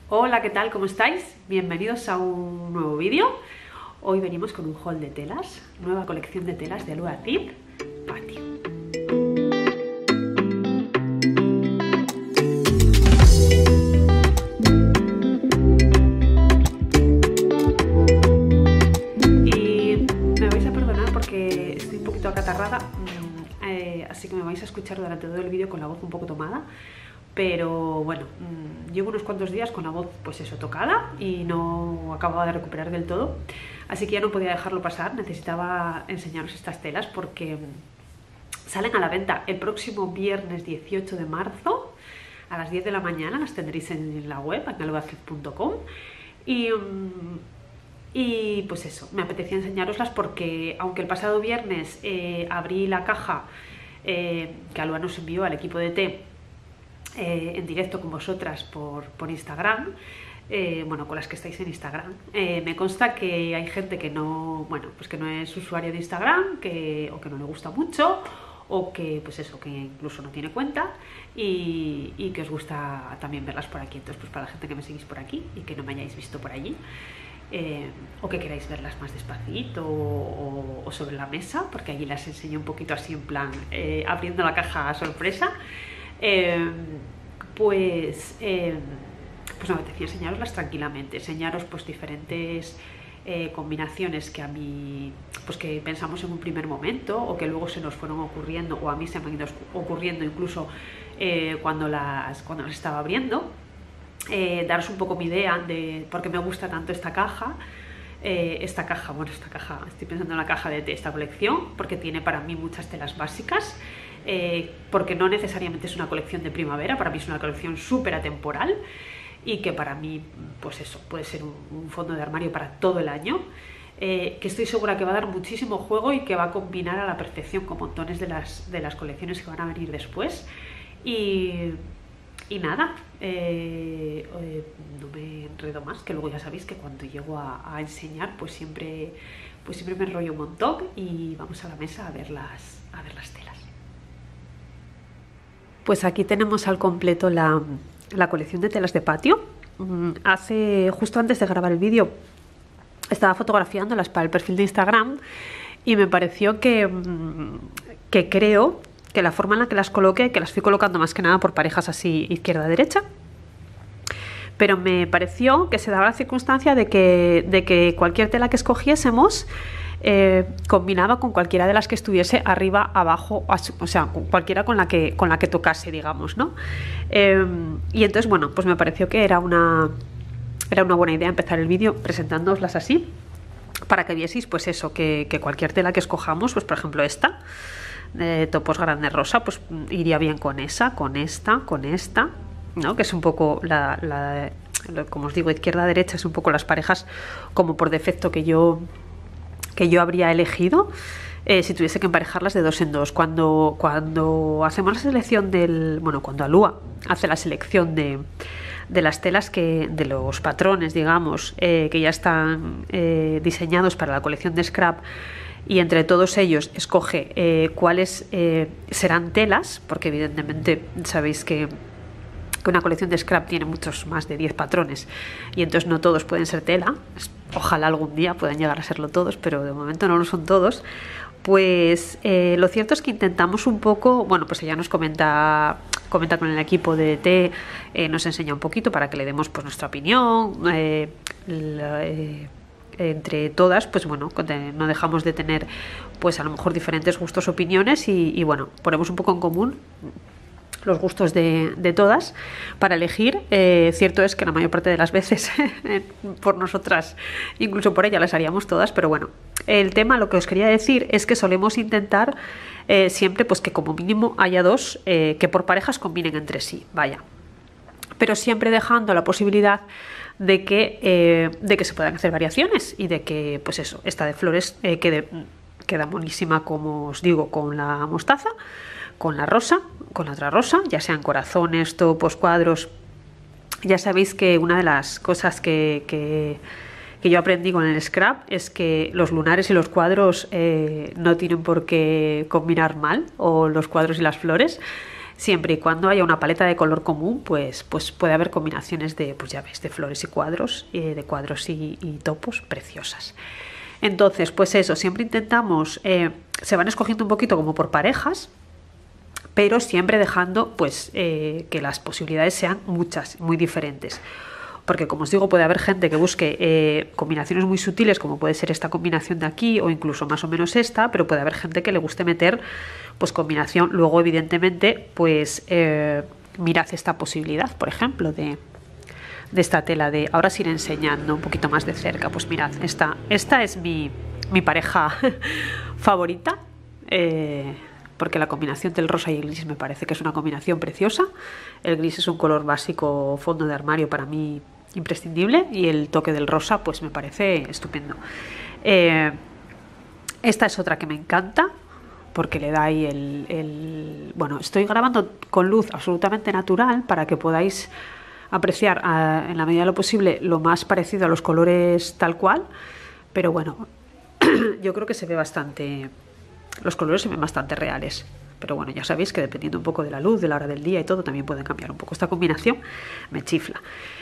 Hola, ¿qué tal? ¿Cómo estáis? Bienvenidos a un nuevo vídeo. Hoy venimos con un haul de telas, nueva colección de telas de Alua Zip Patio. Y me vais a perdonar porque estoy un poquito acatarrada, así que me vais a escuchar durante todo el vídeo con la voz un poco tomada. Pero bueno, llevo unos cuantos días con la voz pues eso, tocada y no acababa de recuperar del todo, así que ya no podía dejarlo pasar, necesitaba enseñaros estas telas porque salen a la venta el próximo viernes 18 de marzo a las 10 de la mañana, las tendréis en la web, en aluazip.com y pues eso, me apetecía enseñaroslas porque aunque el pasado viernes abrí la caja que Alua nos envió al equipo de té en directo con vosotras por Instagram, bueno, con las que estáis en Instagram, me consta que hay gente que no, bueno, pues que no es usuario de Instagram, o que no le gusta mucho, o que pues eso, que incluso no tiene cuenta y que os gusta también verlas por aquí. Entonces pues para la gente que me seguís por aquí y que no me hayáis visto por allí, o que queráis verlas más despacito o sobre la mesa, porque allí las enseño un poquito así en plan abriendo la caja a sorpresa. Pues me apetecía enseñaroslas tranquilamente, enseñaros pues diferentes combinaciones que a mí pues que pensamos en un primer momento o que luego se nos fueron ocurriendo, o a mí se me han ido ocurriendo incluso cuando las estaba abriendo. Daros un poco mi idea de por qué me gusta tanto esta caja. Esta caja, estoy pensando en la caja de esta colección, porque tiene para mí muchas telas básicas, porque no necesariamente es una colección de primavera, para mí es una colección súper atemporal y que para mí, pues eso, puede ser un fondo de armario para todo el año, que estoy segura que va a dar muchísimo juego y que va a combinar a la perfección con montones de las colecciones que van a venir después. Y nada, no me enredo más, que luego ya sabéis que cuando llego a enseñar pues siempre me enrollo un montón y vamos a la mesa a ver las telas. Pues aquí tenemos al completo la colección de telas de patio. Justo antes de grabar el vídeo estaba fotografiándolas para el perfil de Instagram y me pareció que creo que la forma en la que las coloqué, que las fui colocando más que nada por parejas así izquierda-derecha, pero me pareció que se daba la circunstancia de que cualquier tela que escogiésemos combinaba con cualquiera de las que estuviese arriba, abajo, o sea, cualquiera con la que tocase, digamos, ¿no? Y entonces, bueno, pues me pareció que era una buena idea empezar el vídeo presentándooslas así, para que vieseis, pues eso, que cualquier tela que escojamos, pues por ejemplo esta, topos grande rosa, pues iría bien con esta, ¿no? Que es un poco como os digo, izquierda-derecha, es un poco las parejas como por defecto que yo habría elegido si tuviese que emparejarlas de dos en dos. Cuando hacemos la selección cuando Alua hace la selección de las telas, de los patrones, digamos, que ya están diseñados para la colección de scrap, y entre todos ellos escoge cuáles serán telas, porque evidentemente sabéis que una colección de scrap tiene muchos más de 10 patrones y entonces no todos pueden ser tela. Ojalá algún día puedan llegar a serlo todos, pero de momento no lo son todos. Pues lo cierto es que intentamos un poco, bueno, pues ella nos comenta con el equipo de té, nos enseña un poquito para que le demos pues nuestra opinión. Entre todas, pues bueno, no dejamos de tener pues a lo mejor diferentes gustos, opiniones y bueno, ponemos un poco en común los gustos de todas para elegir. Cierto es que la mayor parte de las veces por nosotras, incluso por ella, las haríamos todas, pero bueno, el tema, lo que os quería decir es que solemos intentar siempre pues que como mínimo haya dos que por parejas combinen entre sí, vaya, pero siempre dejando la posibilidad de que se puedan hacer variaciones y de que, pues eso, esta de flores queda buenísima, como os digo, con la mostaza, con la rosa, con la otra rosa, ya sean corazones, topos, cuadros. Ya sabéis que una de las cosas que yo aprendí con el scrap es que los lunares y los cuadros no tienen por qué combinar mal, o los cuadros y las flores. siempre y cuando haya una paleta de color común, pues puede haber combinaciones de, pues ya ves, de flores y cuadros, de cuadros y topos preciosas. Entonces, pues eso, siempre intentamos, se van escogiendo un poquito como por parejas, pero siempre dejando pues que las posibilidades sean muchas, muy diferentes. Porque como os digo, puede haber gente que busque combinaciones muy sutiles, como puede ser esta combinación de aquí o incluso más o menos esta, pero puede haber gente que le guste meter pues combinación. Luego, evidentemente, pues mirad esta posibilidad, por ejemplo, de esta tela de... Ahora os iré enseñando un poquito más de cerca. Pues mirad, esta es mi pareja favorita, porque la combinación del rosa y el gris me parece que es una combinación preciosa. El gris es un color básico, fondo de armario para mí imprescindible, y el toque del rosa pues me parece estupendo. Esta es otra que me encanta porque le da ahí bueno, estoy grabando con luz absolutamente natural para que podáis apreciar en la medida de lo posible lo más parecido a los colores tal cual, pero bueno, yo creo que se ve bastante, los colores se ven bastante reales. Pero bueno, ya sabéis que dependiendo un poco de la luz, de la hora del día y todo, también pueden cambiar un poco. Esta combinación me chifla.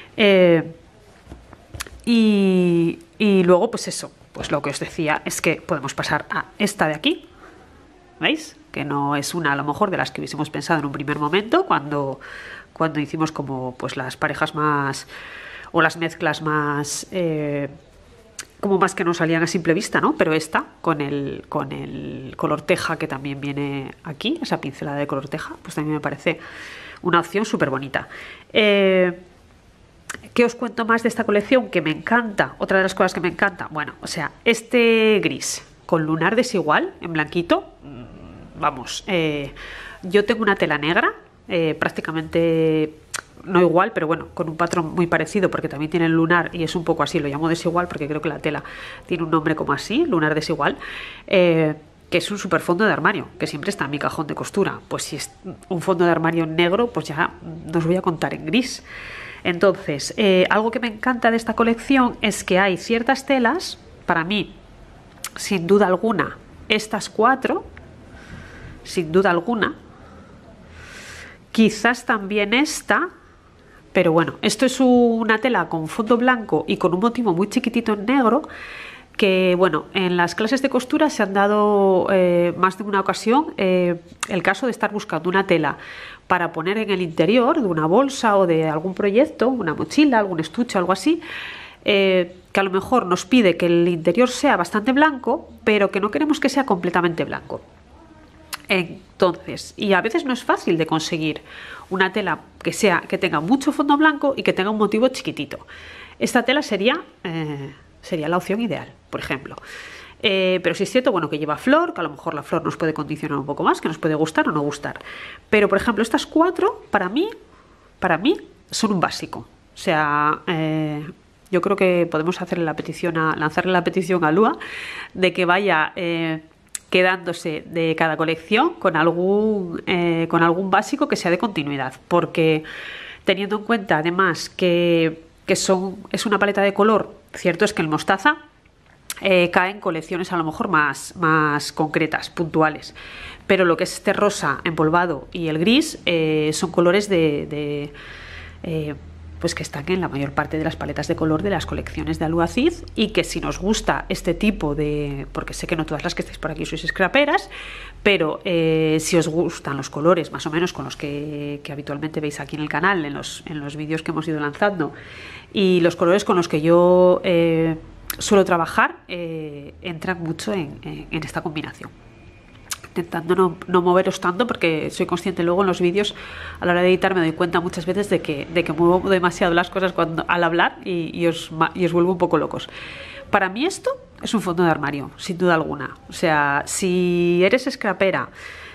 Y luego, pues eso, pues lo que os decía es que podemos pasar a esta de aquí, ¿veis? Que no es una, a lo mejor, de las que hubiésemos pensado en un primer momento, cuando hicimos como pues las parejas más, o las mezclas más... como más que no salían a simple vista, ¿no? Pero esta, con el color teja que también viene aquí, esa pincelada de color teja, pues también me parece una opción súper bonita. ¿Qué os cuento más de esta colección? Que me encanta, otra de las cosas que me encanta, bueno, o sea, este gris con lunar desigual, en blanquito, vamos, yo tengo una tela negra, prácticamente... no igual, pero bueno, con un patrón muy parecido, porque también tiene el lunar y es un poco así, lo llamo desigual porque creo que la tela tiene un nombre como así, lunar desigual, que es un super fondo de armario, que siempre está en mi cajón de costura. Pues si es un fondo de armario negro, pues ya no os voy a contar en gris. Entonces, algo que me encanta de esta colección es que hay ciertas telas, para mí, sin duda alguna, estas 4, sin duda alguna, quizás también esta. Pero bueno, esto es una tela con fondo blanco y con un motivo muy chiquitito en negro, que bueno, en las clases de costura se han dado más de una ocasión el caso de estar buscando una tela para poner en el interior de una bolsa o de algún proyecto, una mochila, algún estuche, algo así, que a lo mejor nos pide que el interior sea bastante blanco, pero que no queremos que sea completamente blanco. Entonces, y a veces no es fácil de conseguir una tela que tenga mucho fondo blanco y que tenga un motivo chiquitito. Esta tela sería la opción ideal, por ejemplo. Pero sí es cierto, bueno, que lleva flor, que a lo mejor la flor nos puede condicionar un poco más, que nos puede gustar o no gustar. Pero, por ejemplo, estas 4, para mí, son un básico. O sea, yo creo que podemos lanzarle la petición a Lua de que vaya... quedándose de cada colección con algún básico que sea de continuidad, porque teniendo en cuenta además que es una paleta de color, cierto es que el mostaza cae en colecciones a lo mejor más concretas, puntuales, pero lo que es este rosa empolvado y el gris son colores pues que están en la mayor parte de las paletas de color de las colecciones de Aluacid, y que si nos gusta este tipo de... porque sé que no todas las que estáis por aquí sois scraperas, pero si os gustan los colores más o menos con los que habitualmente veis aquí en el canal, en los vídeos que hemos ido lanzando, y los colores con los que yo suelo trabajar, entran mucho en esta combinación. Intentando no moveros tanto, porque soy consciente luego en los vídeos a la hora de editar me doy cuenta muchas veces de que muevo demasiado las cosas al hablar y os vuelvo un poco locos. Para mí esto es un fondo de armario, sin duda alguna. O sea, si eres scrapera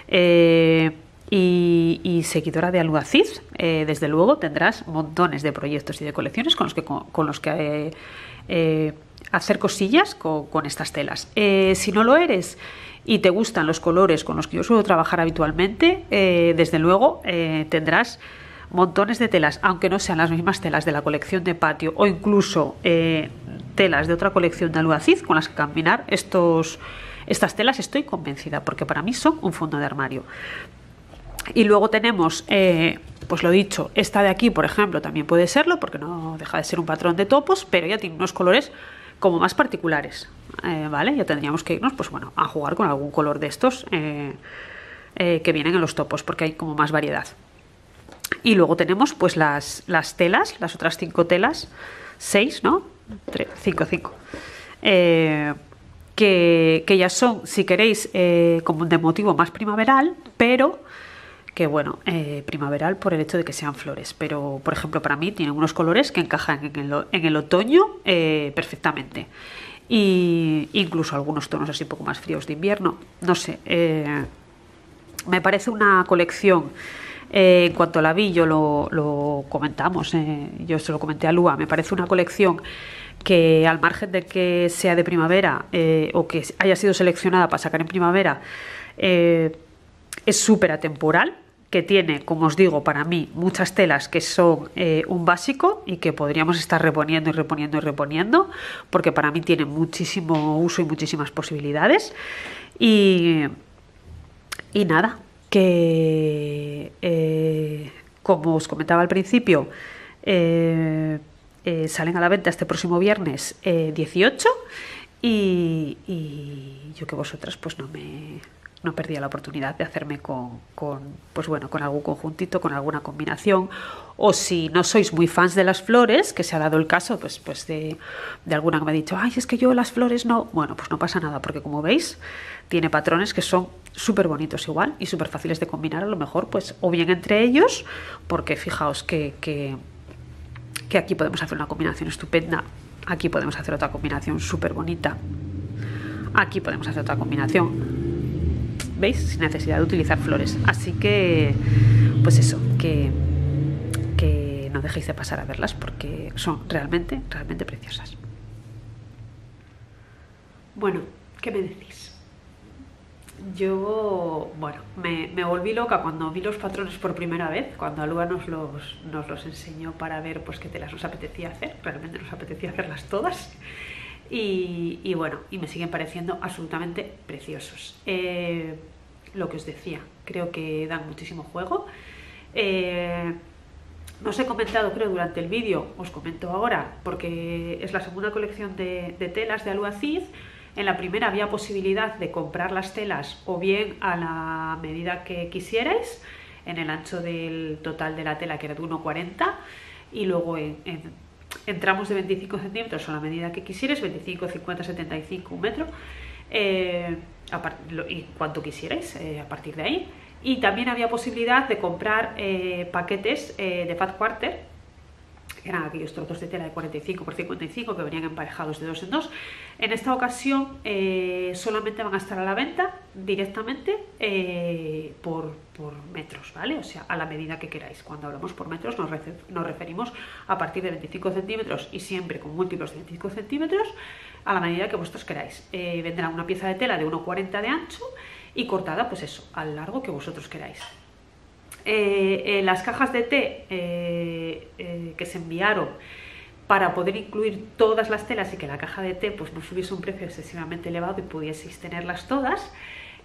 y seguidora de Aluacid, desde luego tendrás montones de proyectos y de colecciones con los que hacer cosillas con estas telas. Si no lo eres y te gustan los colores con los que yo suelo trabajar habitualmente, desde luego tendrás montones de telas, aunque no sean las mismas telas de la colección de patio o incluso telas de otra colección de Aluacid con las que combinar estas telas, estoy convencida, porque para mí son un fondo de armario. Y luego tenemos, pues lo dicho, esta de aquí, por ejemplo, también puede serlo, porque no deja de ser un patrón de topos, pero ya tiene unos colores como más particulares, ¿vale? Ya tendríamos que irnos, pues bueno, a jugar con algún color de estos que vienen en los topos, porque hay como más variedad. Y luego tenemos pues las telas, las otras 5 telas, 6, ¿no? 5. Que ya son, si queréis, como de motivo más primaveral, pero que bueno, primaveral por el hecho de que sean flores. Pero, por ejemplo, para mí tienen unos colores que encajan en el otoño perfectamente. Y incluso algunos tonos así un poco más fríos de invierno. No sé, me parece una colección. En cuanto la vi, yo lo comentamos, yo se lo comenté a Lua, me parece una colección que al margen de que sea de primavera o que haya sido seleccionada para sacar en primavera, es súper atemporal, que tiene, como os digo, para mí muchas telas que son un básico y que podríamos estar reponiendo y reponiendo y reponiendo, porque para mí tiene muchísimo uso y muchísimas posibilidades. Y nada, que como os comentaba al principio, salen a la venta este próximo viernes 18 y yo que vosotras pues no perdía la oportunidad de hacerme pues bueno, con algún conjuntito, con alguna combinación, o si no sois muy fans de las flores, que se ha dado el caso pues de alguna que me ha dicho, ay, es que yo las flores no, bueno, pues no pasa nada, porque como veis tiene patrones que son súper bonitos igual y súper fáciles de combinar, a lo mejor pues o bien entre ellos, porque fijaos que aquí podemos hacer una combinación estupenda, aquí podemos hacer otra combinación súper bonita, aquí podemos hacer otra combinación, ¿veis? Sin necesidad de utilizar flores. Así que, pues eso, que no dejéis de pasar a verlas porque son realmente, realmente preciosas. Bueno, ¿qué me decís? Yo, bueno, me volví loca cuando vi los patrones por primera vez, cuando Alua nos los enseñó para ver pues qué telas nos apetecía hacer. Realmente nos apetecía hacerlas todas. Y bueno, y me siguen pareciendo absolutamente preciosos. Lo que os decía, creo que dan muchísimo juego. No os he comentado, creo, durante el vídeo, os comento ahora, porque es la segunda colección de telas de Aluaziz. En la primera había posibilidad de comprar las telas o bien a la medida que quisierais, en el ancho del total de la tela, que era de 1,40, y luego en tramos de 25 centímetros a la medida que quisierais, 25, 50, 75, 1 metro, y cuanto quisierais a partir de ahí. Y también había posibilidad de comprar paquetes de Fat Quarter, que eran aquellos trozos de tela de 45 por 55 que venían emparejados de 2 en 2. En esta ocasión solamente van a estar a la venta directamente por metros, ¿vale? O sea, a la medida que queráis. Cuando hablamos por metros nos referimos a partir de 25 centímetros y siempre con múltiplos de 25 centímetros a la medida que vosotros queráis. Vendrá una pieza de tela de 1,40 de ancho y cortada, pues eso, al largo que vosotros queráis. Las cajas de té que se enviaron para poder incluir todas las telas y que la caja de té pues no subiese un precio excesivamente elevado y pudieseis tenerlas todas,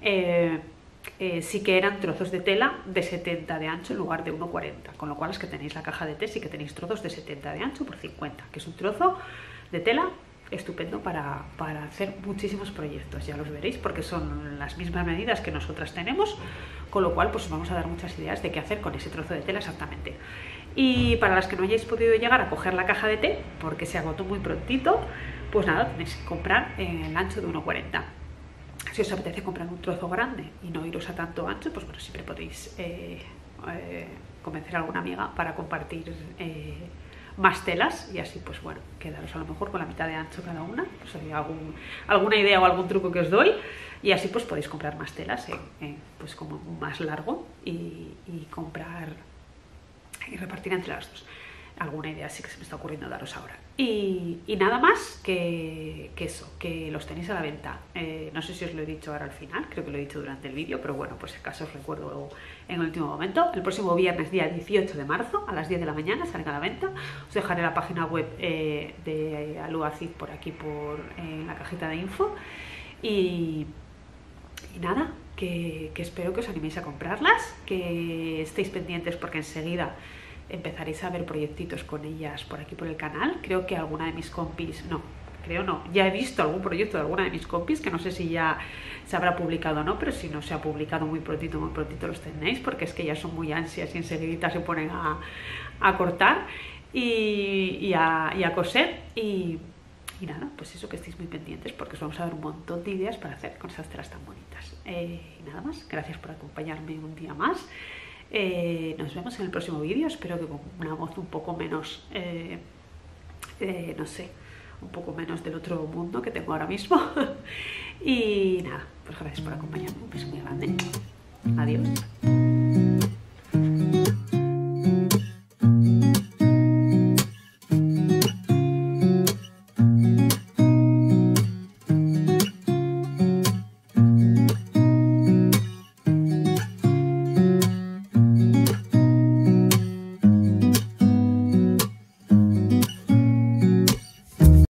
sí que eran trozos de tela de 70 de ancho en lugar de 1,40, con lo cual es que tenéis la caja de té, sí que tenéis trozos de 70 de ancho por 50, que es un trozo de tela estupendo para hacer muchísimos proyectos. Ya los veréis porque son las mismas medidas que nosotras tenemos, con lo cual pues os vamos a dar muchas ideas de qué hacer con ese trozo de tela exactamente. Y para las que no hayáis podido llegar a coger la caja de té porque se agotó muy prontito, pues nada, tenéis que comprar en el ancho de 1,40. Si os apetece comprar un trozo grande y no iros a tanto ancho, pues bueno, siempre podéis convencer a alguna amiga para compartir más telas y así pues bueno, quedaros a lo mejor con la mitad de ancho cada una, pues hay alguna idea o algún truco que os doy y así pues podéis comprar más telas pues como más largo y comprar y repartir entre las dos. Alguna idea sí que se me está ocurriendo daros ahora. Y nada más que eso, que los tenéis a la venta. No sé si os lo he dicho ahora al final, creo que lo he dicho durante el vídeo, pero bueno, por si acaso os recuerdo en el último momento. El próximo viernes, día 18 de marzo, a las 10 de la mañana, salen a la venta. Os dejaré la página web de Aluaziz por aquí, en la cajita de info. Y Y nada, que espero que os animéis a comprarlas, que estéis pendientes porque enseguida empezaréis a ver proyectitos con ellas por aquí por el canal. Creo que alguna de mis compis, ya he visto algún proyecto de alguna de mis compis, que no sé si ya se habrá publicado o no, pero si no se ha publicado muy prontito los tenéis, porque es que ya son muy ansias y enseguida se ponen a cortar y a coser y nada, pues eso, que estéis muy pendientes porque os vamos a dar un montón de ideas para hacer con esas telas tan bonitas. Y nada más, gracias por acompañarme un día más. Nos vemos en el próximo vídeo, espero que con una voz un poco menos, no sé, un poco menos del otro mundo que tengo ahora mismo. Y nada, pues gracias por acompañarme, un beso muy grande. Adiós.